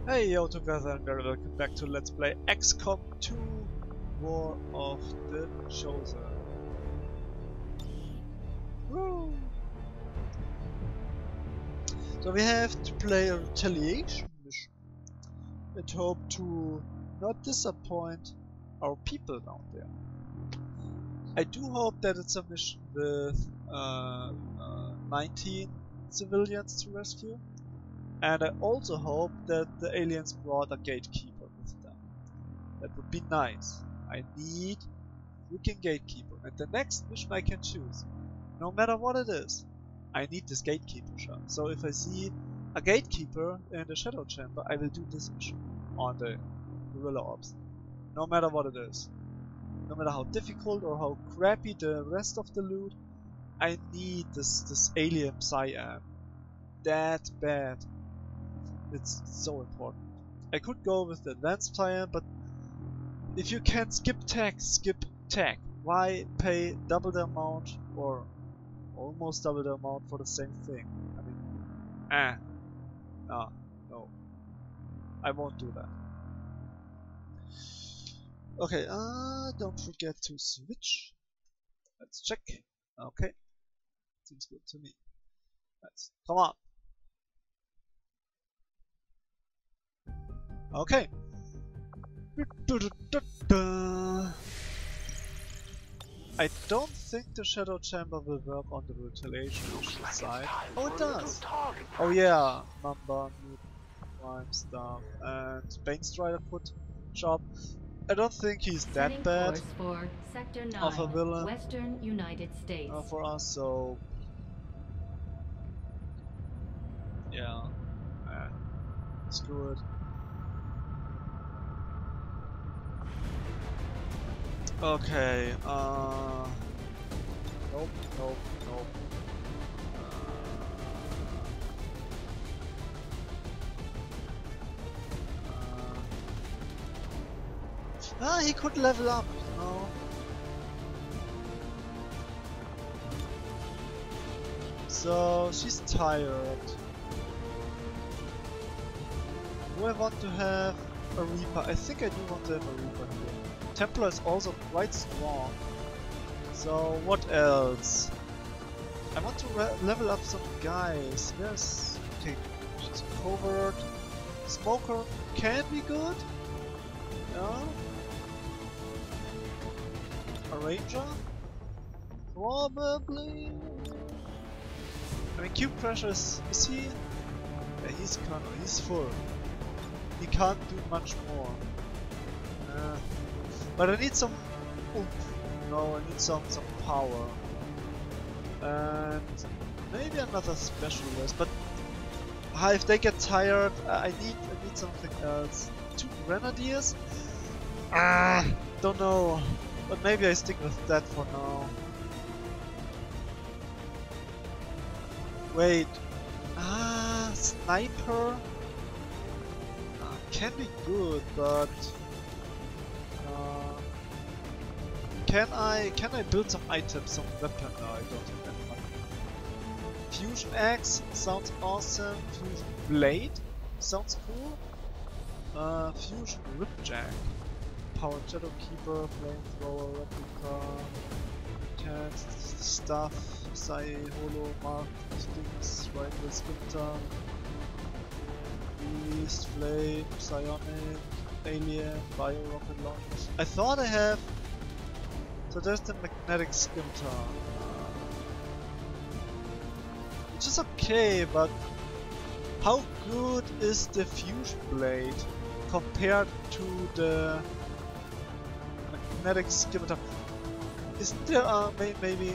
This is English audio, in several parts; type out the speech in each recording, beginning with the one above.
Hey yo together and welcome back to Let's Play XCOM 2 War of the Chosen. Woo! So we have to play a retaliation mission and hope to not disappoint our people down there. I do hope that it's a mission with 19 civilians to rescue. And I also hope that the aliens brought a gatekeeper with them. That would be nice. I need a freaking gatekeeper. And the next mission I can choose, no matter what it is, I need this gatekeeper shot. So if I see a gatekeeper in the shadow chamber, I will do this mission on the guerrilla ops. No matter what it is. No matter how difficult or how crappy the rest of the loot, I need this alien Cyan. That bad. It's so important. I could go with the advanced Cyan, but if you can skip tech, skip tech. Why pay double the amount or almost double the amount for the same thing? I mean, no. I won't do that. Okay, don't forget to switch. Let's check. Okay. Seems good to me. Let's come on. Okay. I don't think the shadow chamber will work on the retaliation side. Oh, it does. Oh yeah, Mamba, crime stuff, and Bane Strider could shop. I don't think he's that bad for Sector 9, of a villain Western United States. For us, so yeah, screw it. Okay, nope. He could level up, you know. So, she's tired. Do I want to have a Reaper? I think I do want to have a Reaper here. Templar is also quite strong. So, what else? I want to level up some guys. Yes. Okay, she's covert. Smoker can be good. Yeah. A Ranger? Probably. I mean, Cube Crusher is he? Yeah, he's full. He can't do much more. But I need some oomph. No, I need some power. And maybe another specialist. But if they get tired, I need something else. 2 Grenadiers? Don't know. But maybe I stick with that for now. Wait. Sniper? Can be good, but can I build some items, some weapon? No, I don't have that money. Fusion Axe sounds awesome. Fusion Blade sounds cool. Fusion Ripjack. Powered Shadow Keeper, Flamethrower, Replica, Tents, Stuff, Psy, Holo, Mark, Stings, Rifle, Splinter, Beast, Flame, Psionic, Alien, Bio Rocket Launch. I thought I have. So there's the Magnetic Scimitar, which is okay, but how good is the Fusion Blade compared to the Magnetic Scimitar? Isn't there maybe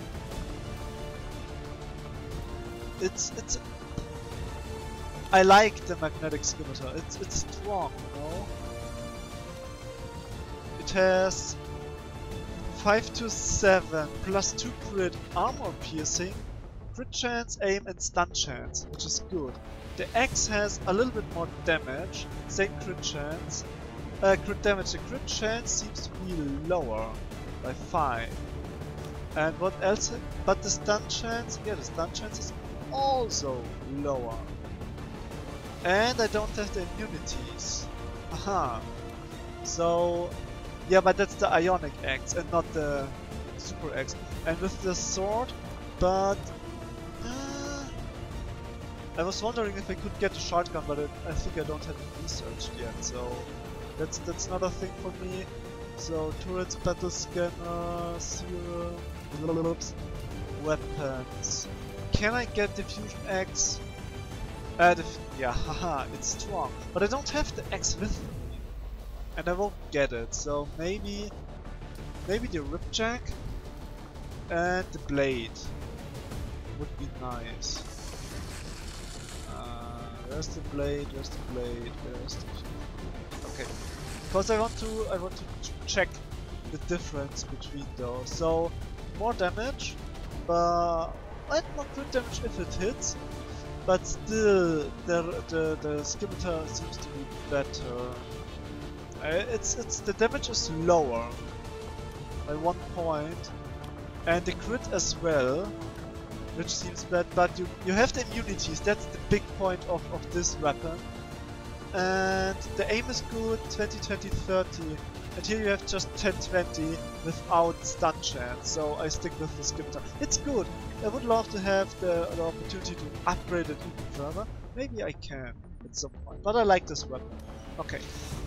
it's I like the Magnetic Scimitar. It's strong, you know. It has 5 to 7 plus 2 crit armor piercing, crit chance, aim, and stun chance, which is good. The axe has a little bit more damage, same crit chance. Crit damage. The crit chance seems to be lower by 5. And what else? But the stun chance, yeah, the stun chance is also lower. And I don't have the immunities. Aha. So, yeah, but that's the Ionic Axe and not the Super Axe. And with the sword, but I was wondering if I could get a shotgun, but I think I don't have it researched yet. So that's another thing for me. So turrets, battle scanner, serum, weapons. Can I get the fusion axe? Yeah, haha, it's strong. But I don't have the axe with me. And I won't get it, so maybe the ripjack and the blade would be nice. Where's the blade? Where's the blade? Where's the... Okay. Because I want to check the difference between those. So more damage, and more crit damage if it hits. But still, the scimitar seems to be better. It's the damage is lower by 1 point, and the crit as well, which seems bad. But you have the immunities. That's the big point of this weapon. And the aim is good, 20, 20, 30. And here you have just 10, 20 without stun chance. So I stick with the scimitar. It's good. I would love to have the opportunity to upgrade it even further. Maybe I can at some point, but I like this weapon. Okay.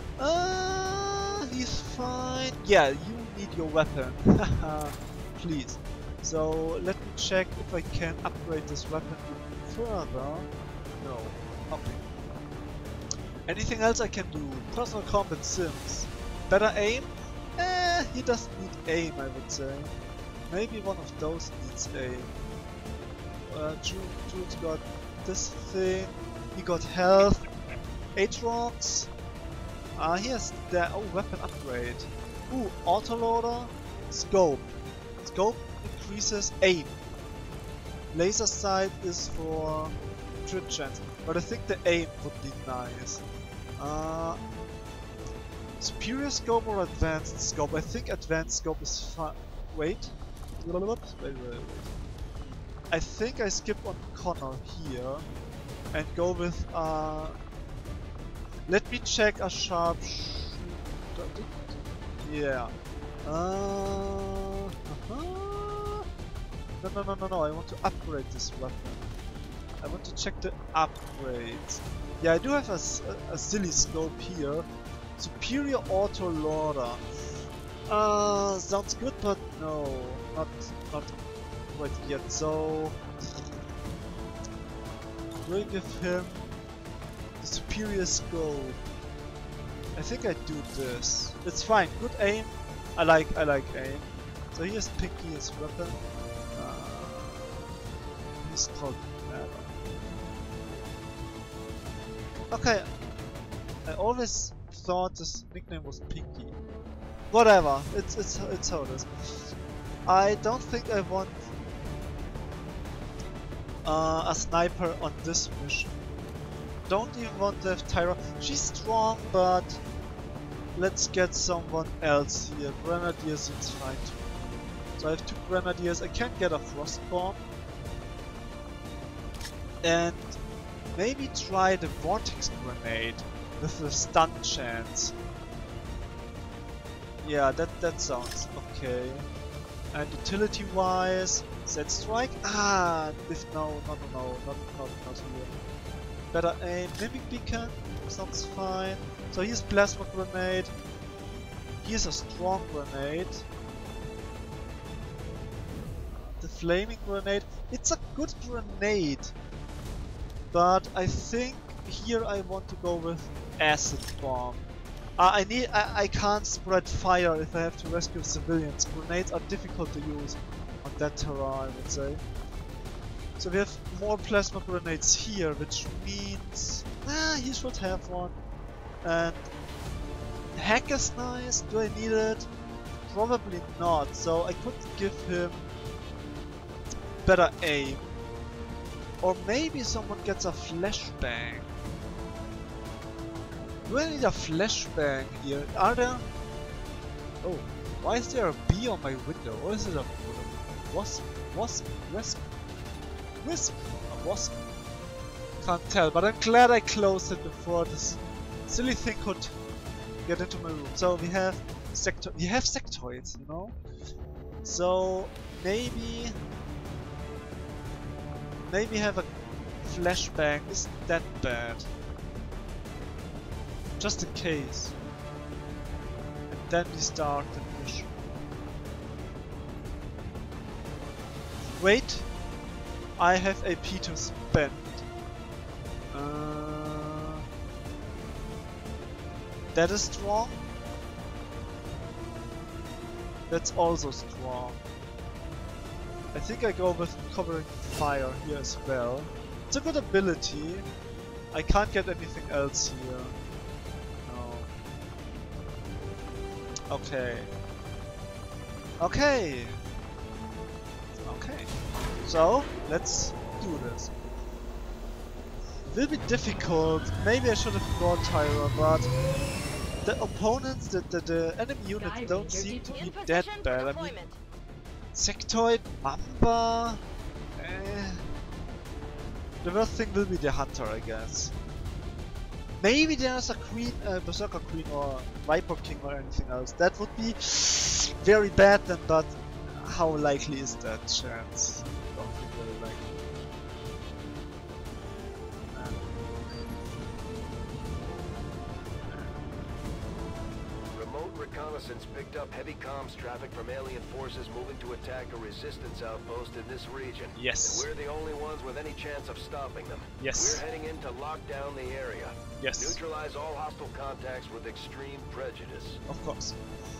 He's fine. Yeah, you need your weapon. Please. So let me check if I can upgrade this weapon even further. No. Okay. Anything else I can do? Personal combat sims. Better aim? He doesn't need aim, I would say. Maybe one of those needs aim. Jules got this thing. He got health. Aatrox. He has the weapon upgrade. Ooh, autoloader. Scope. Scope increases aim. Laser sight is for crit chance, but I think the aim would be nice. Superior scope or advanced scope? I think advanced scope is fine. Wait. I think I skip on Connor here and go with let me check a sharp yeah. No, I want to upgrade this weapon. I want to check the upgrades. Yeah, I do have a silly scope here. Superior auto loader. Sounds good, but no, not quite yet. So do I give him the superior scope? I think I do this. It's fine. Good aim. I like aim. So here's Pinky's weapon. He's called Mara. Okay. I always thought this nickname was Pinky. Whatever. It's how it is. I don't think I want a sniper on this mission. Don't even want to have Tyra. She's strong, but let's get someone else here. Grenadier seems fine to me. So I have 2 Grenadiers. I can't get a Frost Bomb. And maybe try the Vortex Grenade with the stun chance. Yeah, that sounds okay. And utility wise, Set Strike? No, not here. Better aim. Mimic Beacon sounds fine. So here's Plasma Grenade. Here's a Strong Grenade. The Flaming Grenade. It's a good grenade. But I think here I want to go with Acid Bomb. I can't spread fire if I have to rescue civilians. Grenades are difficult to use on that terrain, I would say. So we have more plasma grenades here, which means he should have one. And hack is nice. Do I need it? Probably not. So I could give him better aim. Or maybe someone gets a flashbang. Do I need a flashbang here? Are there? Oh, why is there a bee on my window? What is it? A wasp? Wisp? A wasp? Can't tell, but I'm glad I closed it before this silly thing could get into my room. So we have sectoids, you know? So maybe have a flashbang isn't that bad. Just in case. And then we start the mission. Wait, I have AP to spend. That is strong. That's also strong. I think I go with covering fire here as well. It's a good ability. I can't get anything else here. No. Okay. Okay. Okay. So, let's do this. It will be difficult. Maybe I should have brought Tyra, but the opponents, the enemy units don't seem to be that bad. I mean, Sectoid, Mamba. The worst thing will be the Hunter, I guess. Maybe there's a Queen, Berserker Queen or Viper King or anything else. That would be very bad then, but how likely is that chance? Don't think very likely. Reconnaissance picked up heavy comms traffic from alien forces moving to attack a resistance outpost in this region. Yes. And we're the only ones with any chance of stopping them. Yes. We're heading in to lock down the area. Yes. Neutralize all hostile contacts with extreme prejudice. Of course.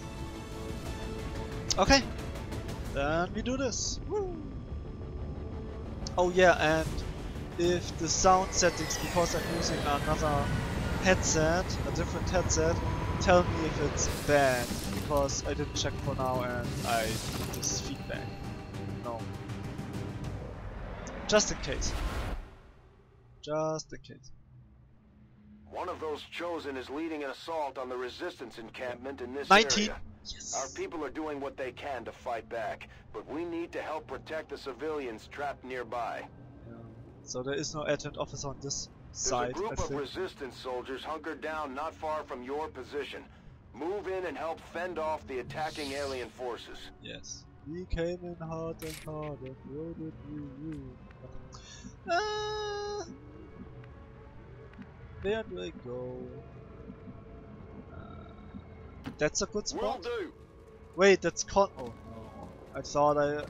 Okay. Then we do this. Woo. Oh yeah, and if the sound settings, because I'm using another headset, a different headset, tell me if it's bad, because I didn't check for now and I need this feedback. No. Just in case. Just in case. One of those chosen is leading an assault on the resistance encampment in this 19. area. Yes. Our people are doing what they can to fight back, but we need to help protect the civilians trapped nearby. Yeah. So there is no adjutant officer on this There's side, a group I of think. resistance soldiers hunkered down not far from your position. Move in and help fend off the attacking alien forces. Yes. We came in hard and hard and what did we do? Where do I go? That's a good Will spot. do. Wait, that's oh no. I thought I...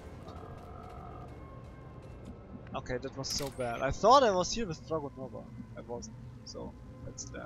Okay, that was so bad. I thought I was here with Dragonova. I wasn't. So, that's that.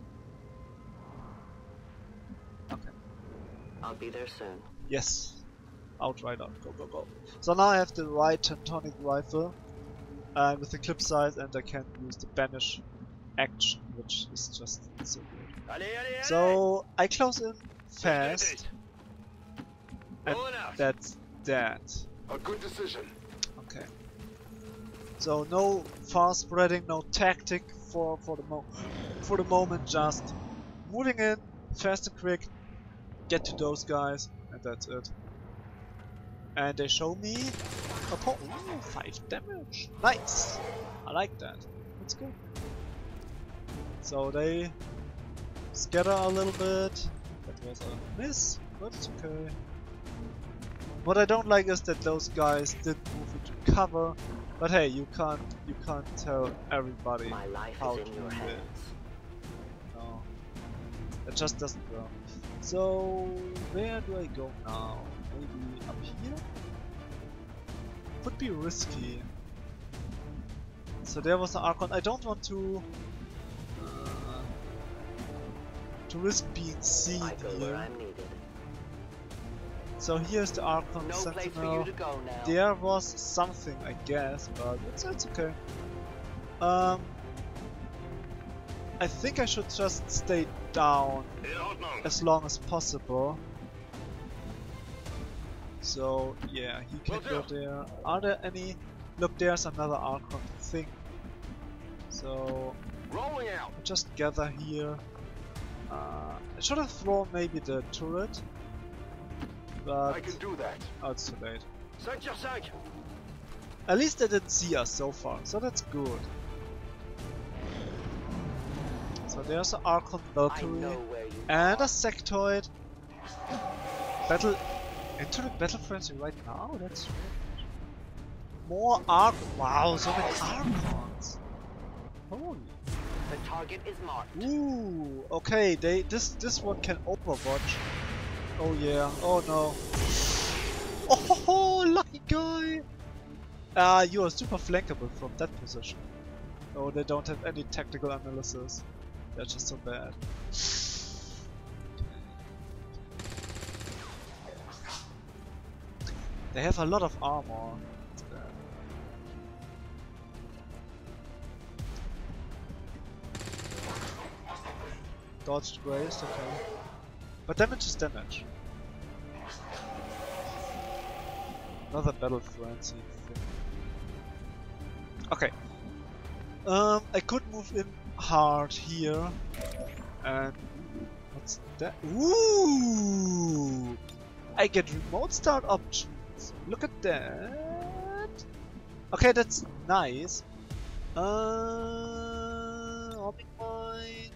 Okay. I'll be there soon. Yes. Outrider. Go, go, go. So now I have the right Tentonic rifle with the clip size, and I can use the banish action, which is just so good. Allez, allez, allez. So I close in fast, and Rolling out. that's that. A good decision. Okay. So no fast spreading, no tactic for the moment. Just moving in fast and quick, get to those guys, and that's it. And they show me a ooh, 5 damage. Nice. I like that. That's good. So they scatter a little bit. That was a miss, but it's okay. What I don't like is that those guys didn't move into cover. But hey, you can't tell everybody My life how is to in your do hands. it. No, it just doesn't work. So where do I go now? Maybe up here? Would be risky. So there was an Archon. I don't want to risk being seen I go where here. I'm needed. So here's the Archon No place for Sentinel. you to go now. There was something, I guess, but it's okay. I think I should just stay down as long as possible. So yeah, he can go there. Are there any? Look, there's another Archon thing. So Rolling out. just gather here. I should have thrown maybe the turret, but I can do that. oh, it's too late. 5 sur 5. At least they didn't see us so far, so that's good. So there's an Archon Valkyrie where you and a Sectoid. Entering battle frenzy right now? That's strange. More wow, so many Archons. Holy. The target is marked. Ooh, okay, this one can Overwatch. Oh yeah, oh no. Oh ho ho, lucky guy! You are super flankable from that position. Oh, they don't have any tactical analysis. They're just so bad. They have a lot of armor. It's bad. Dodged grazed, okay. But damage is damage. Another battle frenzy thing. Okay. I could move in hard here. And what's that? Ooh! I get remote start options. Look at that. Okay, that's nice. Homing mine.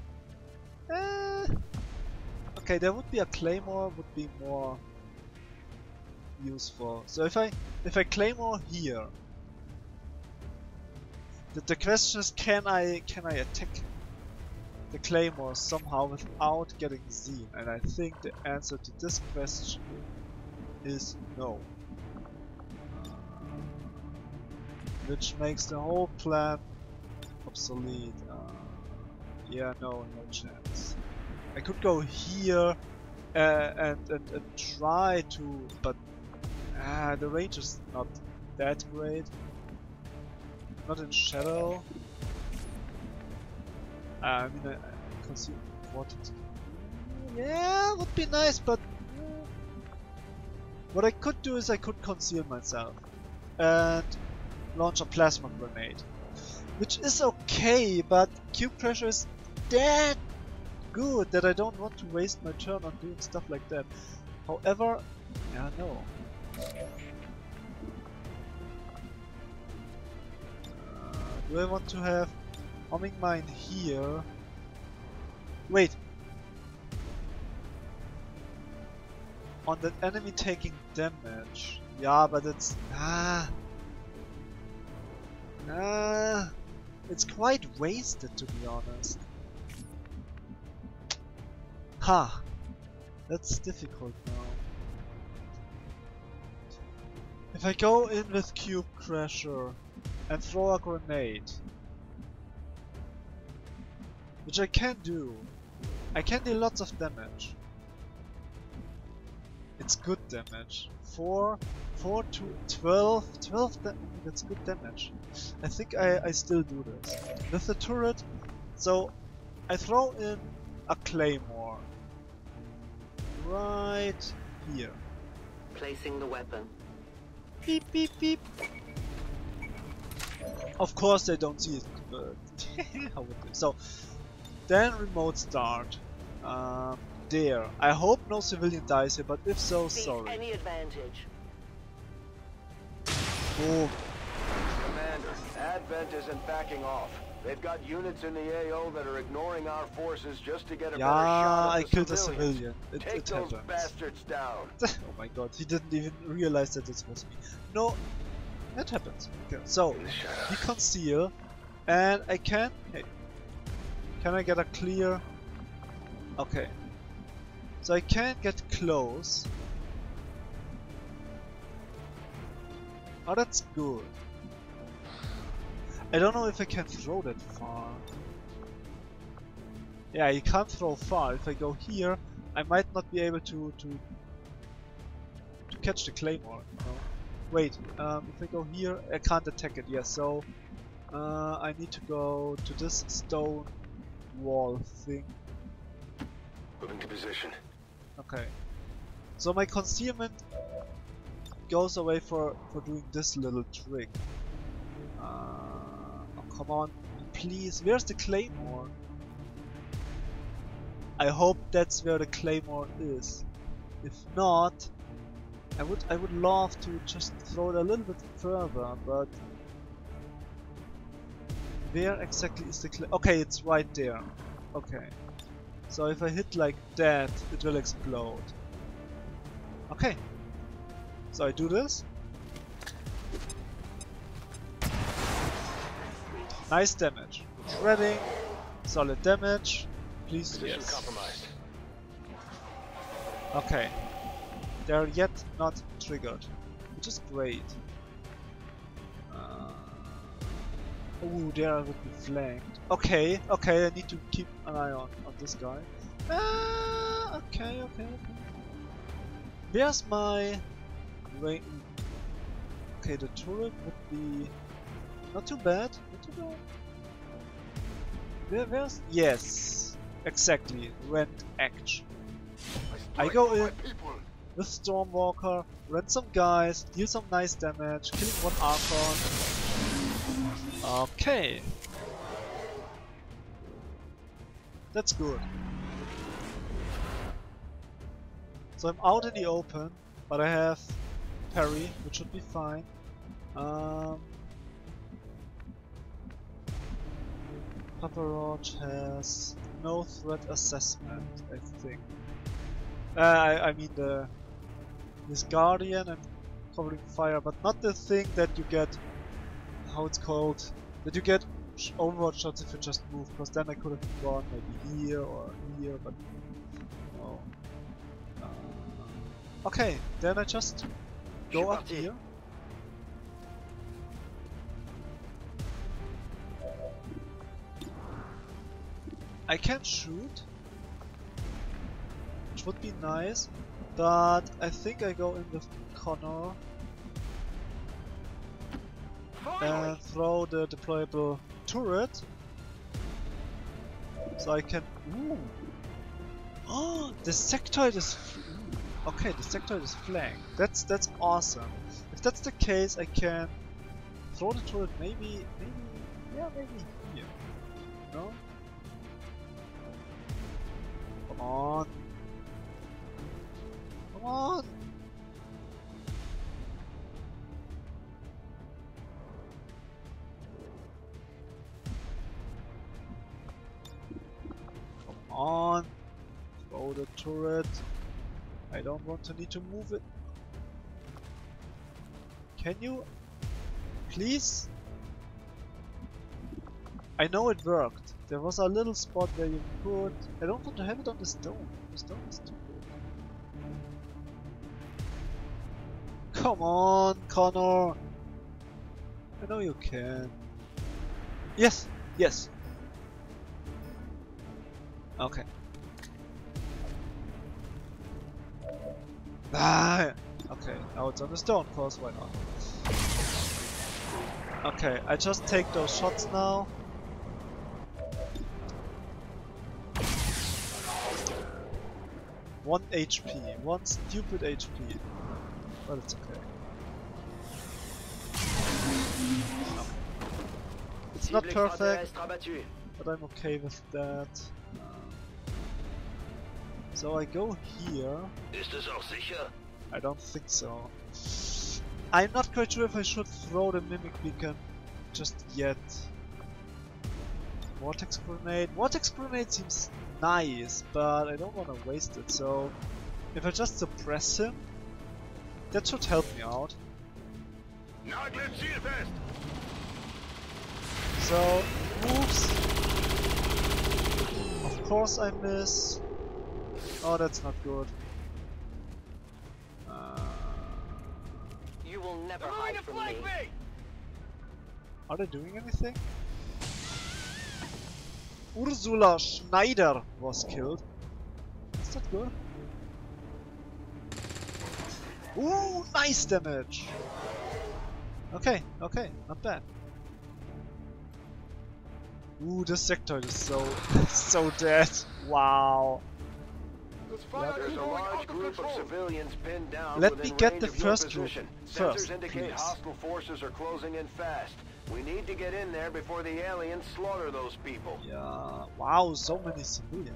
Okay, there would be a claymore, would be more useful. So if I claymore here, the question is, can I attack the claymore somehow without getting seen? And I think the answer to this question is no. Which makes the whole plan obsolete. Yeah, no chance. I could go here and try to, but the range is not that great. Not in shadow. I mean, I conceal important. Yeah, would be nice, but what I could do is I could conceal myself and launch a plasma grenade, which is okay, but cube pressure is that good that I don't want to waste my turn on doing stuff like that. However, yeah, no. Do I want to have homing mine here? Wait. On that enemy taking damage. Yeah, but it's it's quite wasted, to be honest. Ha! That's difficult now. If I go in with Cube Crusher and throw a grenade, which I can do, I can do lots of damage. It's good damage. 4 to 12 that's good damage. I think I still do this. With the turret, so I throw in a claymore. Right here. Placing the weapon. Beep beep beep. Of course they don't see it, but how would they? So then remote start. There. I hope no civilian dies here, but if so, sorry. Any advantage. Boom. Commander, Advent isn't backing off. They've got units in the AO that are ignoring our forces just to get a better shot I at the killed civilians. a civilian. Take it those happens. bastards down. Oh my god, he didn't even realize that this was me. No, that happens. Okay, so we conceal, and I can. Hey, can I get a clear? Okay, so I can get close. Oh, that's good. I don't know if I can throw that far. Yeah, you can't throw far. If I go here, I might not be able to catch the claymore. No. Wait, if I go here, I can't attack it. Yeah, so I need to go to this stone wall thing. Moving to position. Okay. So my concealment goes away for doing this little trick. Oh, come on, please. Where's the claymore? I hope that's where the claymore is. If not, I would love to just throw it a little bit further, but where exactly is the claymore? Okay, it's right there. Okay. So if I hit like that, it will explode. Okay. So I do this. Nice damage. Shredding. Solid damage. Please, Position yes. compromised. Okay. They're yet not triggered, which is great. Ooh, there I would be flanked. Okay, okay, I need to keep an eye on this guy. Okay. Where's my range? Okay, the turret would be not too bad. Where's yes, exactly. Rent action. I go in with Stormwalker, rent some guys, deal some nice damage, killing one Archon. Okay. That's good. So I'm out in the open, but I have parry, which should be fine. Papa Roach has no threat assessment, I think. I mean this Guardian and covering fire, but not the thing that you get, how it's called, that you get Overwatch shots if you just move, because then I could have gone maybe here or here, but no. Okay, then I just go up here. I can shoot, which would be nice, but I think I go in with Connor and throw the deployable turret, so I can. Ooh. Oh, the sectoid is. Okay, the sectoid is flanked. That's awesome. If that's the case, I can throw the turret maybe here. No. Come on. Come on. Come on. Throw the turret. I don't want to need to move it. Can you please? I know it worked. There was a little spot where you could. I don't want to have it on the stone. The stone is too good. Come on, Connor. I know you can. Yes, yes. Okay. Ah, okay, now it's on the stone, of course, why not? Okay, I just take those shots now. One HP, one stupid HP. But it's okay. No. It's not perfect, but I'm okay with that. So I go here. Ist es auch sicher? I don't think so. I'm not quite sure if I should throw the Mimic Beacon just yet. Vortex Grenade. Vortex Grenade seems nice, but I don't want to waste it, so if I just suppress him, that should help me out. So, moves. Of course I miss. Oh, that's not good. You will never hide from me. Are they doing anything? Ursula Schneider was killed. Is that good? Ooh, nice damage! Okay, okay, not bad. Ooh, this sectoid is so dead. Wow. There's a large group of civilians pinned down. Let within me get range the of your first group position. first, Sensors indicate please. hostile forces are closing in fast. We need to get in there before the aliens slaughter those people. Yeah, wow, so many civilians.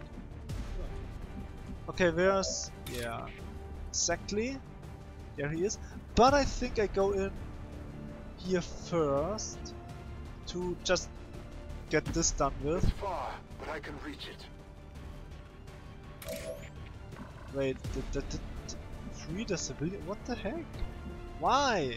Okay, where's... yeah, exactly. There he is. But I think I go in here first to just get this done with. It's far, but I can reach it. Wait, free the civilian? What the heck? Why?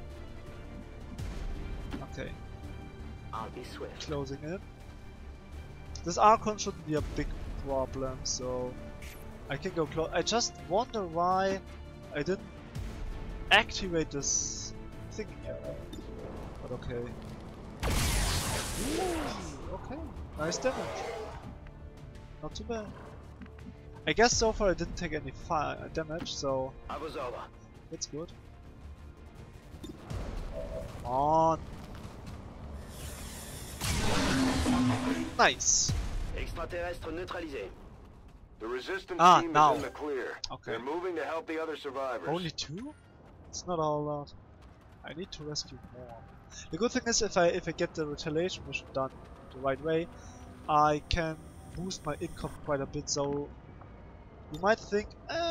Okay, I'll be swift. closing in. This Archon shouldn't be a big problem, so I can go close. I just wonder why I didn't activate this thing yet. But okay. Ooh, okay, nice damage. Not too bad. I guess so far I didn't take any damage, so I was over. that's good. Come on. Nice. Extraterrestre neutralisé. The resistance Ah, team now. is in the clear. Okay. They're moving to help the other survivors. Only 2? It's not a whole lot. I need to rescue more. The good thing is if I get the retaliation mission done the right way, I can boost my income quite a bit, so you might think,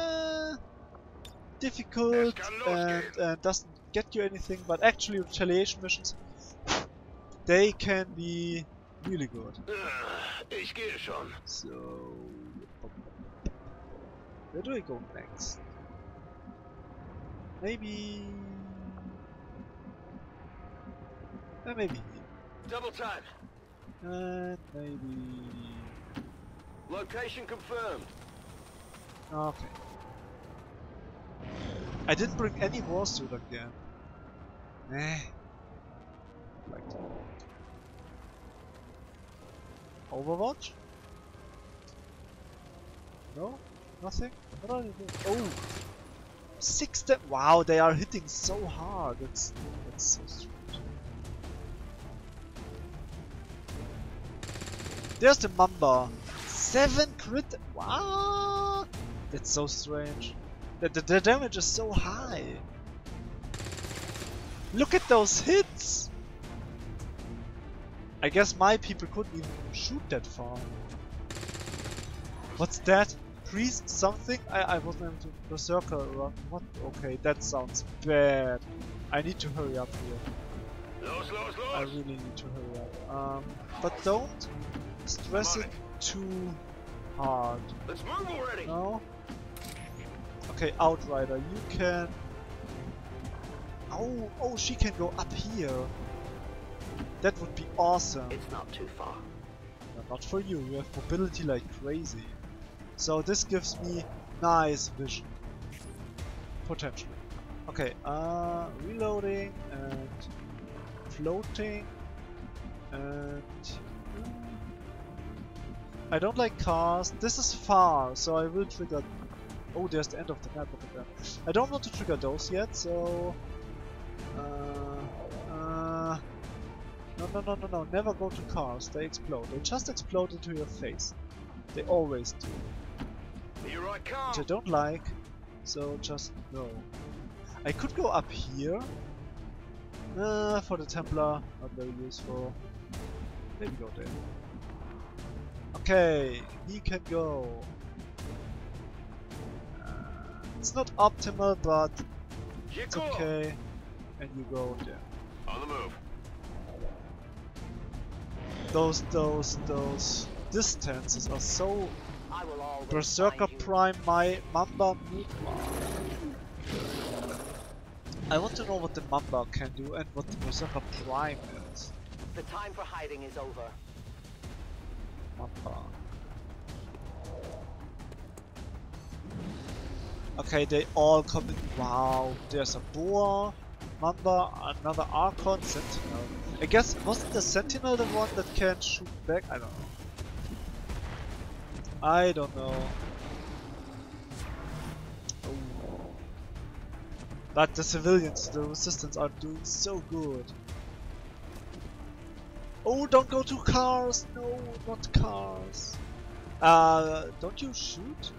difficult and doesn't get you anything, but actually retaliation missions, they can be really good. Ich gehe schon. So, where do I go next? Maybe... maybe here. Double time. And maybe... Location confirmed. Okay. I didn't bring any war suit again. Like that. Overwatch? No? Nothing? What are they doing? Oh! 6 wow, they are hitting so hard. That's so strange. There's the Mamba. 7 crit. Wow! That's so strange. The damage is so high. Look at those hits! I guess my people couldn't even shoot that far. What's that? Priest something? I wasn't able to berserker run. What? Okay, that sounds bad. I need to hurry up here. Los, los, I los. really need to hurry up. But don't stress it too hard. Let's move already. No? Okay, Outrider, you can... Oh, she can go up here. That would be awesome. It's not too far. No, not for you, you have mobility like crazy. So this gives me nice vision. Potentially. Okay, reloading and floating and... I don't like cars. This is far, so I will trigger... Oh, there's the end of the map over there. I don't want to trigger those yet, so... No, never go to cars, they explode. They just explode into your face. They always do. Here I come. Which I don't like, so just no. I could go up here. For the Templar, not very useful. Maybe go there. Okay, he can go. It's not optimal, but it's okay. And you go there. On the move. Those distances are so I will always Berserker find you. Prime, my Mamba Mutma. I want to know what the Mamba can do and what the Berserker Prime is. The time for hiding is over. Mamba. Okay, they all come in. Wow, there's a Boa, Mamba, another Archon, Sentinel. I guess, wasn't the Sentinel the one that can shoot back? I don't know. I don't know. Oh. But the civilians, the resistance are doing so good. Oh, don't go to cars! No, not cars. Don't you shoot?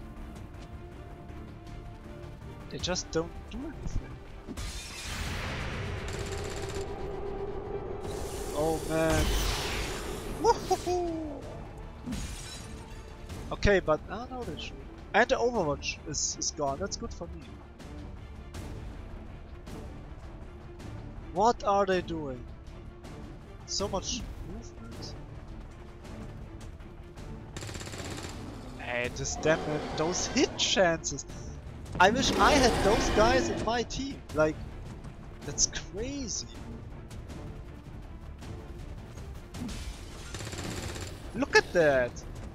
They just don't do anything. Oh man. Woohoo! Okay, but no, they shoot. And the Overwatch is gone. That's good for me. What are they doing? So much movement. This damage, those hit chances. I wish I had those guys in my team. Like, that's crazy. Look at that.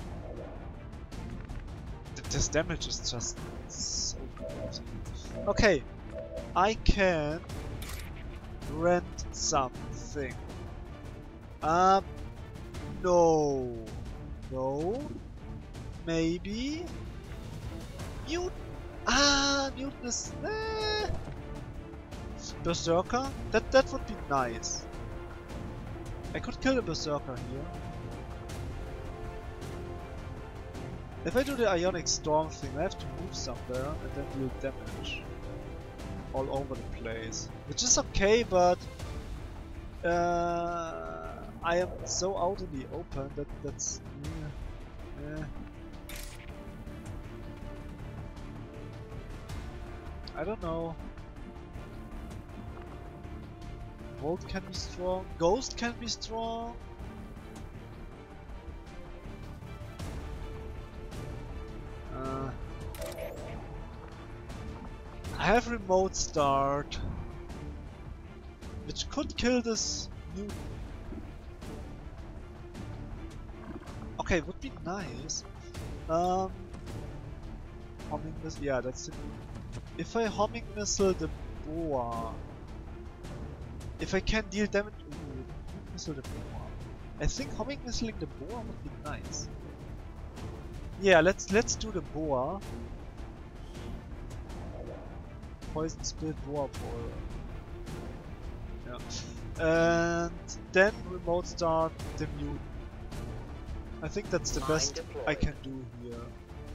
This damage is just so good. Okay, I can rent something. No. No. Maybe. Mute. Mutant is. Berserker? That would be nice. I could kill a Berserker here. If I do the Ionic Storm thing, I have to move somewhere and then deal damage all over the place. Which is okay, but I am so out in the open that that's... I don't know. Volt can be strong. Ghost can be strong. I have remote start, which could kill this mutant. Okay, would be nice. Homing missile, yeah, that's the. If I homing missile the boa, if I can deal damage, missile the boa. I think homing missiling the boa would be nice. Yeah, let's do the boa. Poison split boa ball. Yeah. And then remote start the mutant. I think that's the best I can do here.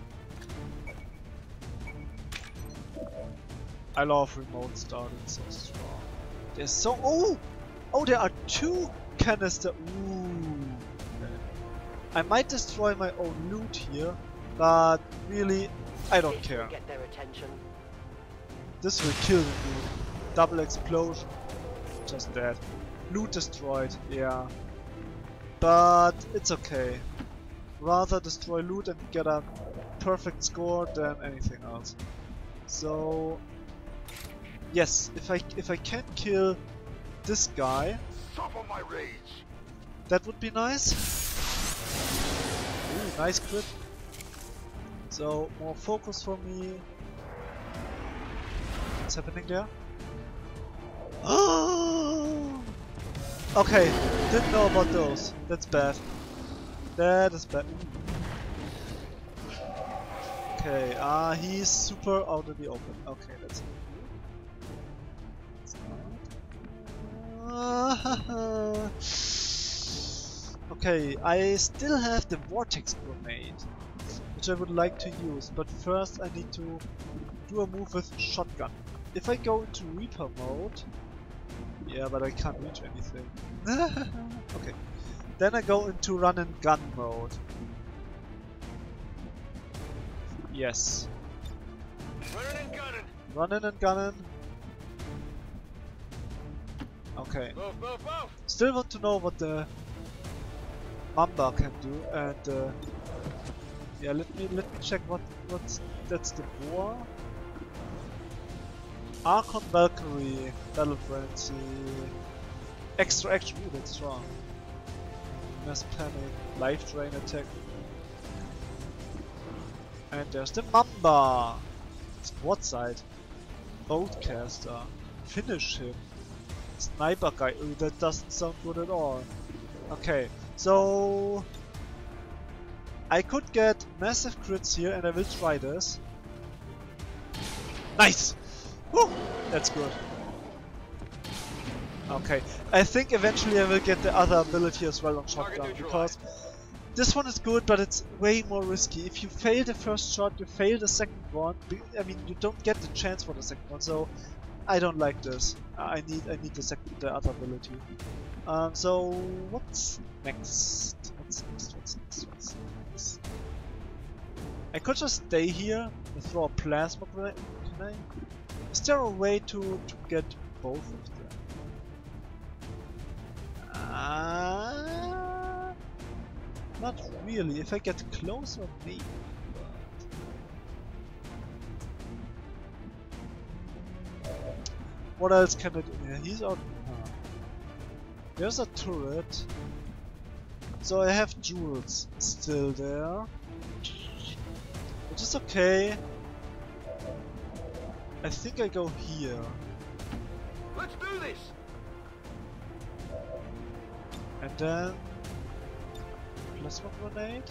I love remote start, it's so strong. There's so oh there are 2 canister. Ooh. Okay. I might destroy my own loot here, but really I don't care. Get their attention. This will kill the loot. Double explosion. Just dead. Loot destroyed, yeah. But it's okay. Rather destroy loot and get a perfect score than anything else. So yes, if I can kill this guy, Suffer my rage. that would be nice. Ooh, nice crit. So more focus for me. What's happening there? Oh! Okay, didn't know about those. That's bad. That is bad. Okay, he's super out of the open. Okay, that's okay, I still have the Vortex Grenade, which I would like to use, but first I need to do a move with Shotgun. If I go into Reaper mode, yeah, but I can't reach anything. Okay, then I go into Run and Gun mode. Yes. Running and gunning. Running and gunning. Okay. Move, move, move. Still want to know what the Mamba can do, and yeah, let me check what's that's the boar. Archon Valkyrie, Battle Frenzy, extra action. Ooh, that's strong. Mass Panic, Life Drain attack. And there's the Mamba! Squad side. Boatcaster. Finish him. Sniper guy. Ooh, that doesn't sound good at all. Okay, so I could get massive crits here and I will try this. Nice! Woo! That's good. Okay, I think eventually I will get the other ability as well on Shotgun, because this one is good, but it's way more risky. If you fail the first shot, you fail the second one. I mean, you don't get the chance for the second one, so I don't like this. I need the other ability. So what's next? What's next? I could just stay here and throw a plasma grenade. Is there a way to get both of them? Not really. If I get closer, maybe. But What else can I do? Yeah, he's out. There's a turret. So I have jewels still there. Which is okay. I think I go here. Let's do this! And then plasma grenade.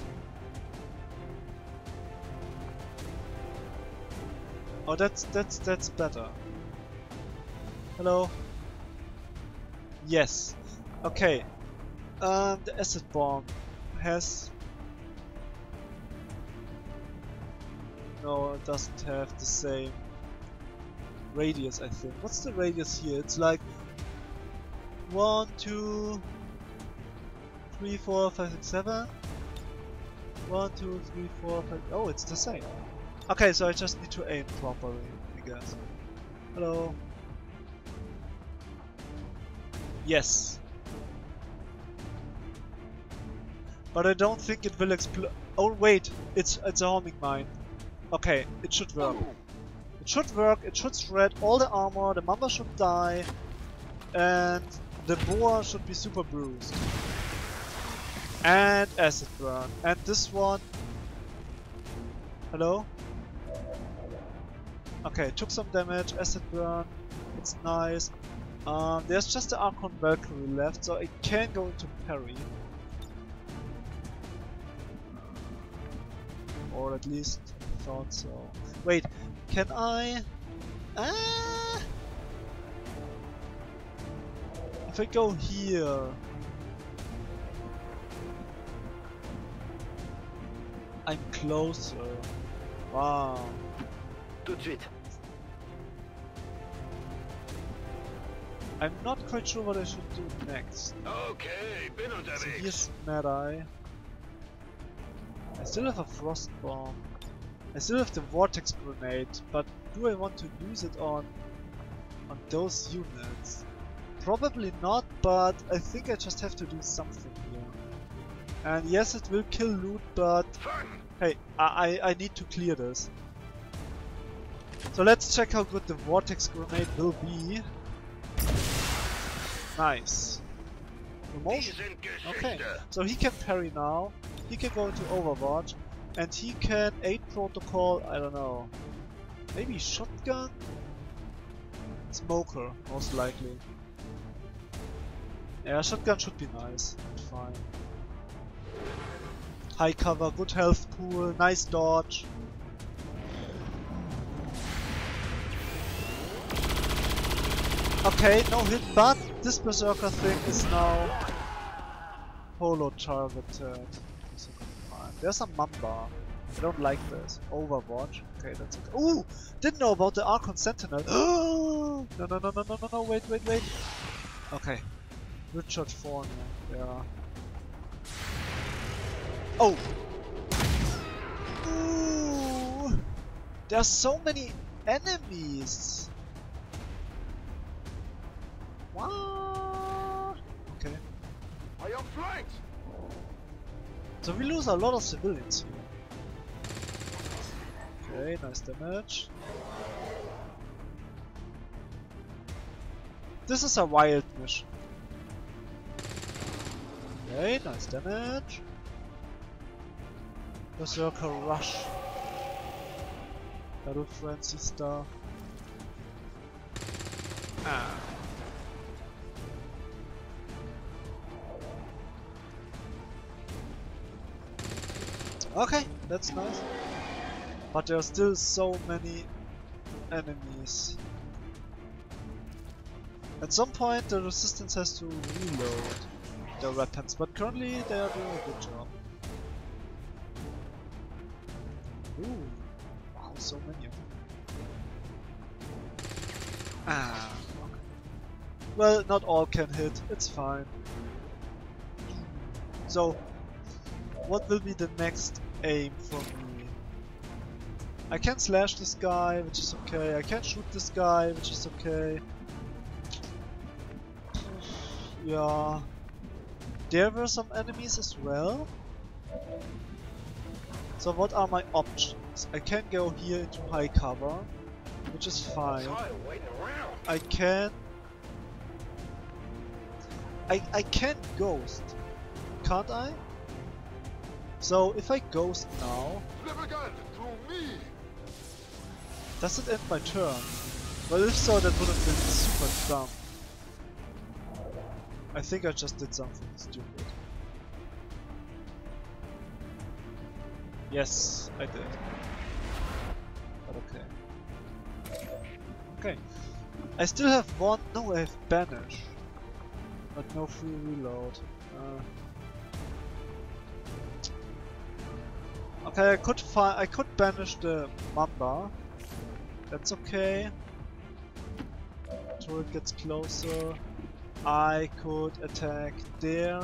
Oh, that's better. Hello. Yes. Okay. The acid bomb has. No, it doesn't have the same radius. I think. What's the radius here? It's like 1, 2, 3, 4, 5, 6, 7. 1, 2, 3, 4, 5. Oh, it's the same. Okay, so I just need to aim properly, I guess. Hello. Yes. But I don't think it will explode. Oh wait, it's a homing mine. Okay, it should work. It should work. It should shred all the armor. The mamba should die, and the boar should be super bruised. And acid burn. And this one. Hello. Okay, took some damage. Acid burn. It's nice. There's just the Archon Valkyrie left, so I can go into parry. Or at least I thought so. Wait, can I? If I go here, I'm closer. Wow. Tout de suite. I'm not quite sure what I should do next. Okay, been on So here's Mad Eye. I still have a Frost Bomb. I still have the Vortex Grenade, but do I want to use it on those units? Probably not, but I think I just have to do something here. And yes, it will kill loot, but hey, I need to clear this. So let's check how good the Vortex Grenade will be. Nice. Promotion. Okay, so he can parry now. He can go into Overwatch. And he can 8 protocol, I don't know. Maybe shotgun? Smoker, most likely. Yeah, shotgun should be nice. Fine. High cover, good health pool, nice dodge. Okay, no hit, but this Berserker thing is now holo targeted. There's a Mamba. I don't like this. Overwatch. Okay, that's it. Ooh! Didn't know about the Archon Sentinel. No, wait. Okay. Richard Fournier. Yeah. Oh! Ooh! There's so many enemies! What? Okay. I am flanked! So we lose a lot of civilians here. Okay, nice damage. This is a wild mission. Okay, nice damage. Berserker Rush. Battle Frenzy stuff. Okay, that's nice. But there are still so many enemies. At some point the resistance has to reload their weapons, but currently they are doing a good job. Ooh, wow, so many of them. Okay. Well, not all can hit, it's fine. So, what will be the next aim for me? I can slash this guy, which is okay. I can shoot this guy, which is okay. Yeah. There were some enemies as well. So what are my options? I can go here into high cover, which is fine. I can ghost, can't I? So if I ghost now, does it end my turn? Well, if so, that would have been super dumb. I think I just did something stupid. Yes, I did. But okay. Okay. I still have one. No, I have banish, but no free reload. Okay, I could banish the Mamba. That's okay. Turret gets closer. I could attack there,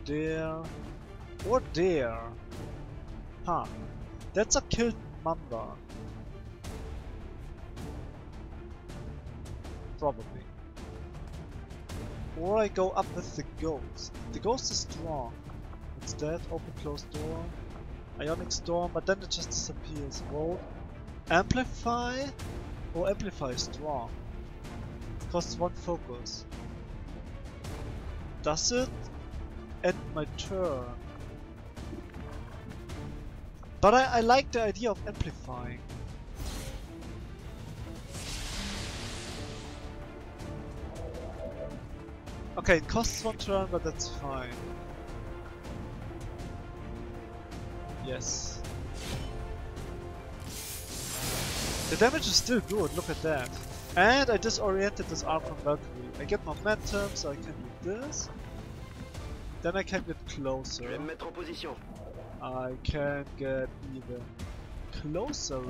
or there. Huh. That's a killed Mamba. Probably. Or I go up with the Ghost. The Ghost is strong. It's dead. Open closed door. Ionic Storm, but then it just disappears. Roll. Amplify? Or Amplify is strong. Costs 1 focus. Does it end my turn? But I like the idea of amplifying. Okay, it costs 1 turn, but that's fine. Yes. The damage is still good, look at that. And I disoriented this arm from Valkyrie. I get momentum, so I can do this. Then I can get closer. I can get even closer.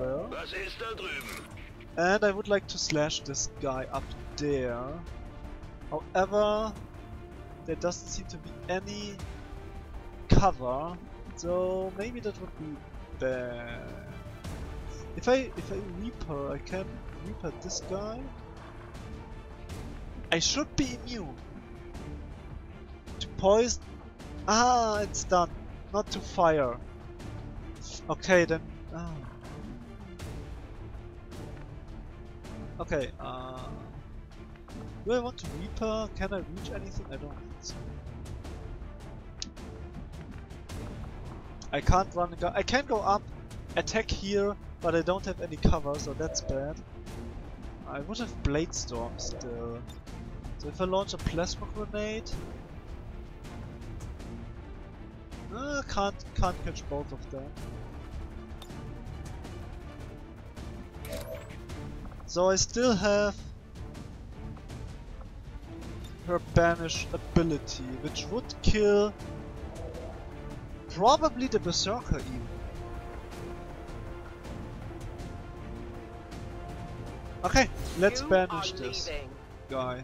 And I would like to slash this guy up there. However, there doesn't seem to be any cover, so maybe that would be bad. If I Reaper, I can Reaper this guy. I should be immune to poison. Ah, it's done. Not to fire. Okay, then. Oh. Okay. Do I want to Reaper? Can I reach anything? I don't think so. I can't run. I can go up, attack here, but I don't have any cover, so that's bad. I would have Blade Storm still. So if I launch a Plasma Grenade, can't catch both of them. So I still have her Banish ability, which would kill probably the Berserker even. Okay, let's banish this guy.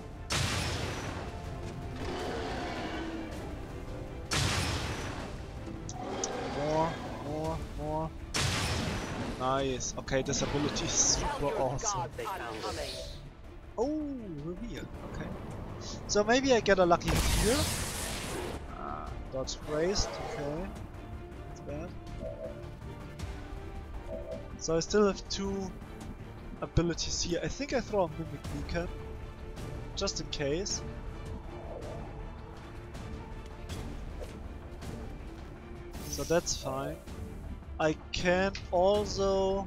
More. Nice. Okay, this ability is super awesome. Oh, reveal. Okay. So maybe I get a lucky hit here. Dodge raised. Okay. That's bad. So I still have 2 abilities here. I think I throw a Mimic Beacon, just in case. So that's fine. I can also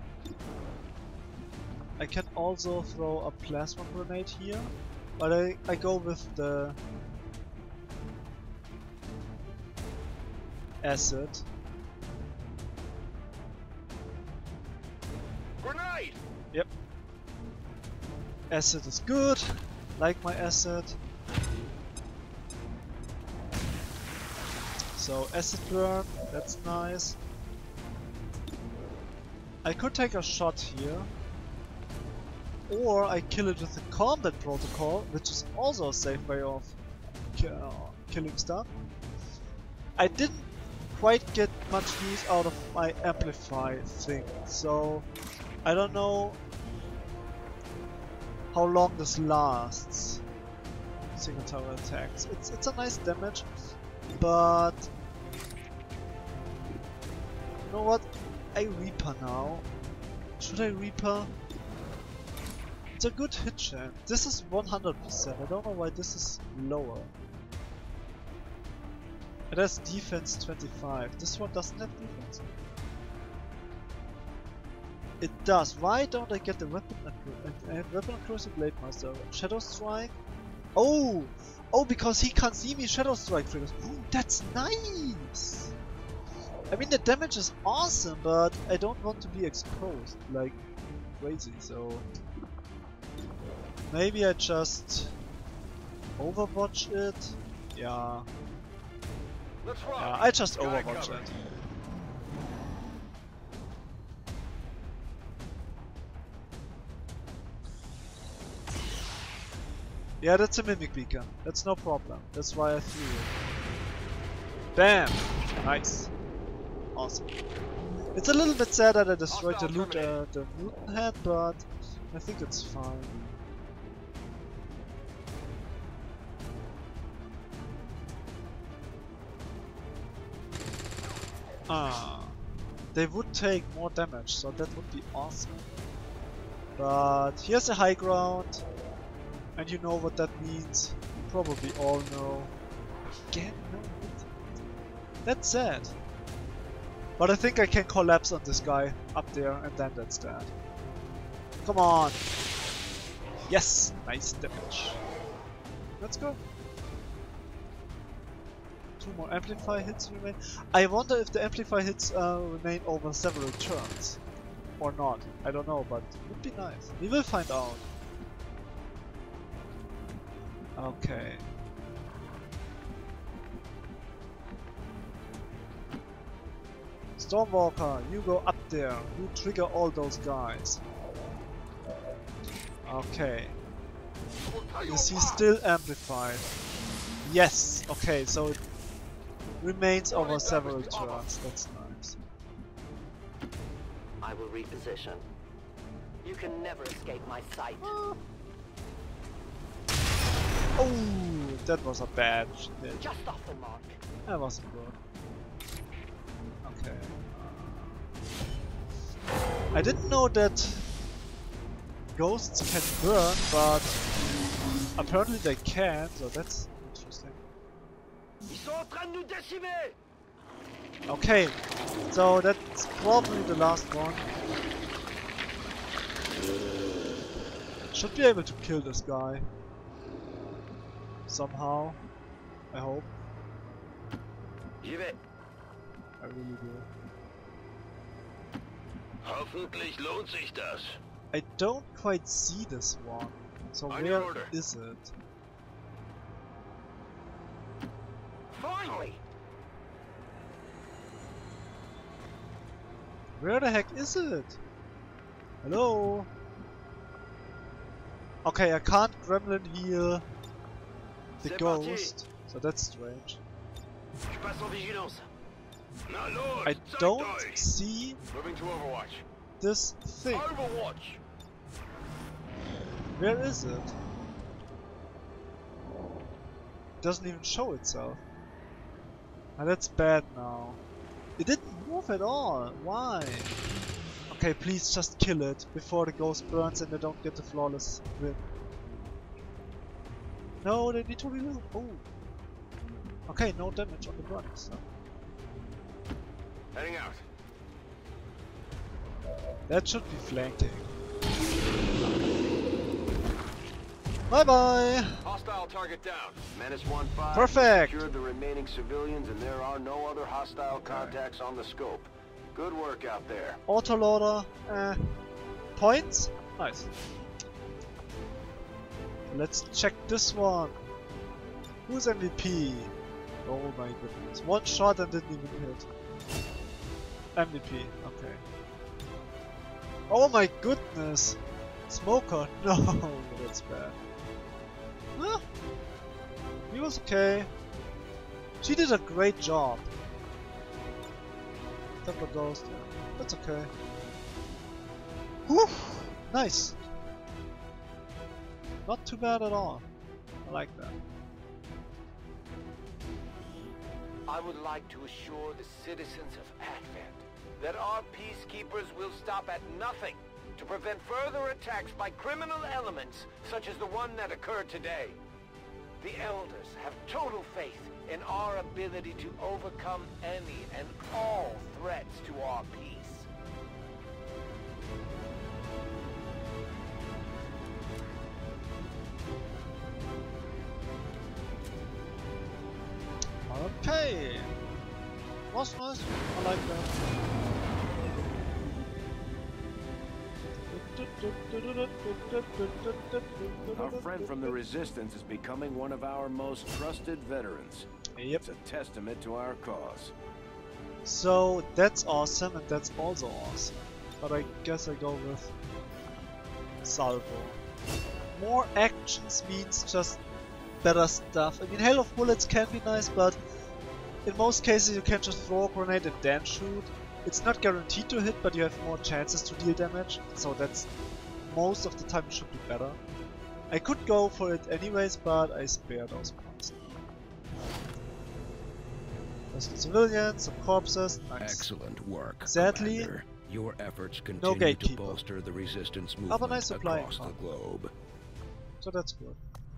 throw a Plasma Grenade here, but I go with the Acid. Grenade! Yep. Acid is good. Like my Acid. So Acid Burn, that's nice. I could take a shot here. Or I kill it with the Combat Protocol, which is also a safe way of killing stuff. I didn't quite get much use out of my Amplify thing, so I don't know how long this lasts. Single tower attacks. It's a nice damage, but you know what? I Reaper now. Should I Reaper? It's a good hit chance. This is 100%. I don't know why this is lower. It has defense 25. This one doesn't have defense? It does. Why don't I get the weapon accuracy Blade Master? Shadow Strike? Oh! Oh, because he can't see me Shadow Strike triggers. Ooh, that's nice! I mean, the damage is awesome, but I don't want to be exposed like crazy, so... Maybe I just Overwatch it? Yeah. Yeah, I just Overwatch it. Yeah, that's a Mimic Beacon. That's no problem. That's why I threw it. Bam! Nice. Awesome. It's a little bit sad that I destroyed the Mutant Head, but I think it's fine. They would take more damage, so that would be awesome. But here's a high ground, and you know what that means. You probably all know. Again, no hit. That's sad. But I think I can collapse on this guy up there, and then that's that. Come on! Yes! Nice damage. Let's go. 2 more Amplify hits remain. I wonder if the Amplify hits remain over several turns. Or not. I don't know, but it would be nice. We will find out. Okay. Stormwalker, you go up there. You trigger all those guys. Okay. Is he still amplified? Yes! Okay, so it remains over several turns. That's nice. I will reposition. You can never escape my sight. Oh, that was a bad hit. Just off the mark. That wasn't good. Okay. I didn't know that ghosts can burn, but apparently they can, so that's interesting. Ils sont en train de nous décimer. Okay, so that's probably the last one. Should be able to kill this guy. Somehow. I hope. J'y vais. I really do. Hoffentlich lohnt sich das. I don't quite see this one. So On your where order. is it? Finally. Where the heck is it? Hello? Okay, I can't gremlin heal the C'est ghost, so that's strange. Je passe en vigilance. Na los, I zeigt don't euch. see Moving to Overwatch. this thing. Overwatch. Where is it? Doesn't even show itself. And that's bad now. It didn't move at all. Why? Okay, please just kill it before the ghost burns and they don't get the flawless win. No, they need to reload. Oh. Okay, no damage on the burning stuff. Heading out. That should be flanking. Bye bye! Hostile target down. Menace 1-5. Perfect. Secured the remaining civilians, and there are no other hostile contacts on the scope. Good work out there. Autoloader. Points? Nice. Let's check this one. Who's MVP? Oh my goodness. One shot and didn't even hit. MVP, okay. Oh my goodness! Smoker, no, that's bad. Huh? He was okay. She did a great job. Temper Ghost, yeah. That's okay. Whew! Nice! Not too bad at all. I like that. I would like to assure the citizens of Advent that our peacekeepers will stop at nothing to prevent further attacks by criminal elements such as the one that occurred today. The Elders have total faith in our ability to overcome any and all threats to our peace. Okay. Was nice. I like that. Our friend from the Resistance is becoming one of our most trusted veterans. Yep. It's a testament to our cause. So that's awesome, and that's also awesome. But I guess I go with Salvo. More actions means just better stuff. I mean, Hail of Bullets can be nice, but in most cases you can just throw a grenade and then shoot. It's not guaranteed to hit, but you have more chances to deal damage, so that's most of the time should be better. I could go for it anyways, but I spare those points. There's some civilians, some corpses, nice. Excellent work, Sadly, Commander. Your efforts continue to gatekeeper. bolster the resistance Have a movement nice supply. across the globe. So that's good.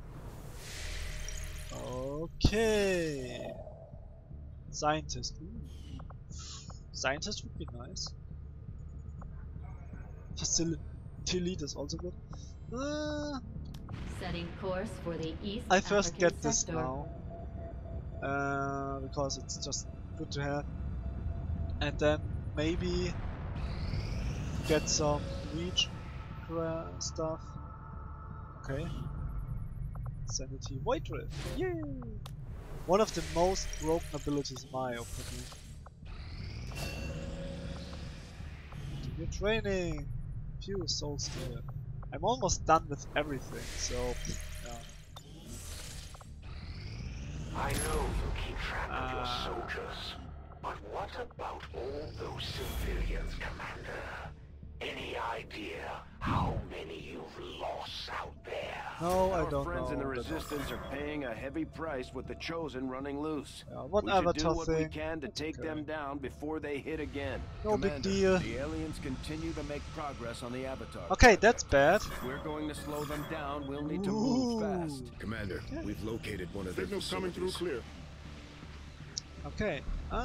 Okay. Scientist. Ooh. Scientist would be nice. Facility lead is also good. Setting course for the East I first African get this sector. now. Because it's just good to have. And then maybe get some reach stuff. Okay. Sanity Void Drift. Yay! One of the most broken abilities in my opinion. Continue training. Phew, Soul Steel. I'm almost done with everything, so yeah. I know you keep track of your soldiers, but what about all those civilians, Commander? Any idea how many you've lost out there? No, I Our don't friends know. in the but- Resistance are paying a heavy price with the Chosen running loose. What We should do avatar what thing? we can to It's take okay. them down before they hit again. No big Commander, deal. the aliens continue to make progress on the Avatar. Okay, that's bad. If we're going to slow them down, we'll need to Ooh. move fast. Commander, we've located one of their Signals coming through facilities. clear. Okay.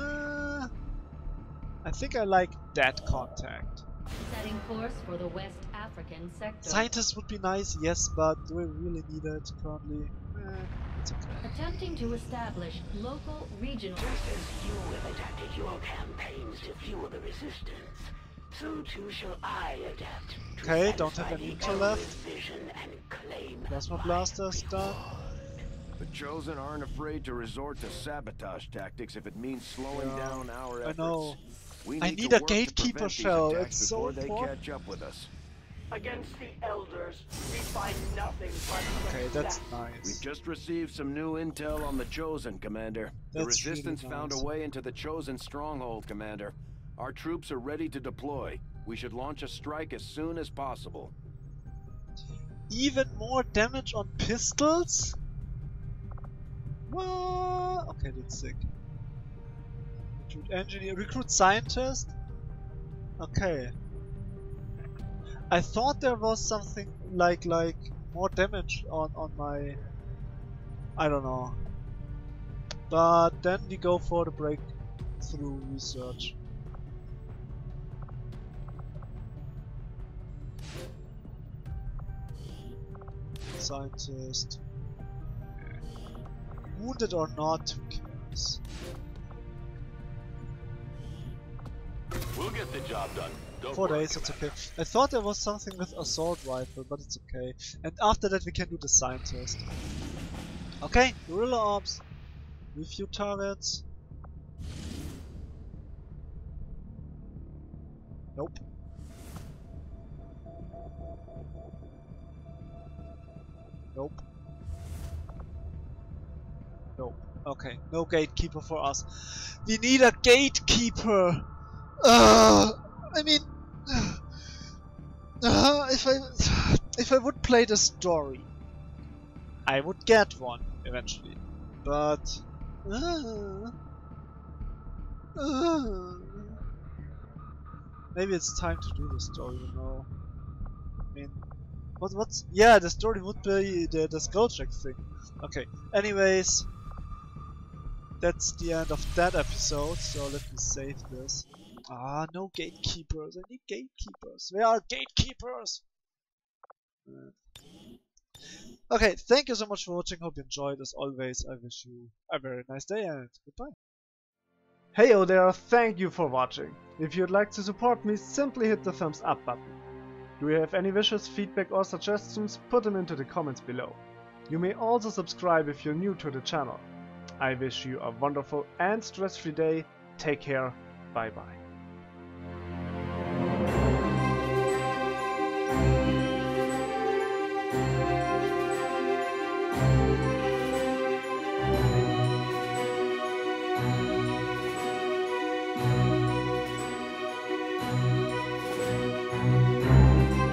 I think I like that contact. Setting course for the West African sector. Scientist would be nice, yes, but do I really need it currently? It's okay. Attempting to establish local regional. Just as you have adapted your campaigns to fuel the Resistance, so too shall I adapt to Okay, don't have satisfy any the intel Elder's left. vision and claim Plasma my blasters done. The Chosen aren't afraid to resort to sabotage tactics if it means slowing Yeah, down our I efforts. know. We I need need to a work to gatekeeper prevent these shell, attacks it's so before they important. catch up with us. Against the Elders, we find nothing but Okay, that's success. We've nice. just received some new intel on the Chosen, Commander. The That's really Resistance found a nice. way into the Chosen stronghold, Commander. Our troops are ready to deploy. We should launch a strike as soon as possible. Even more damage on pistols? What? Okay, that's sick. Recruit engineer, recruit scientist? Okay. I thought there was something like more damage on my... I don't know. But then we go for the breakthrough research. Scientist. Wounded or not, who cares? We'll get the job done. Don't 4 worry, days, it's Commander. okay. I thought there was something with assault rifle, but it's okay. And after that we can do the scientist. Okay, guerrilla ops. Review targets. Nope. Nope. Nope. Okay, no gatekeeper for us. We need a gatekeeper! I mean... if I would play the story, I would get one eventually. But... maybe it's time to do the story, you know. I mean, what's... Yeah, the story would be the Skulljack thing. Okay, anyways, that's the end of that episode, so let me save this. Ah, no gatekeepers, I need gatekeepers. Where are gatekeepers? Okay, thank you so much for watching, hope you enjoyed. As always, I wish you a very nice day and goodbye. Hey there, thank you for watching. If you'd like to support me, simply hit the thumbs up button. Do you have any wishes, feedback or suggestions? Put them into the comments below. You may also subscribe if you're new to the channel. I wish you a wonderful and stress-free day. Take care, bye bye.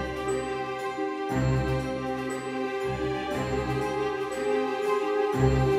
Thank you.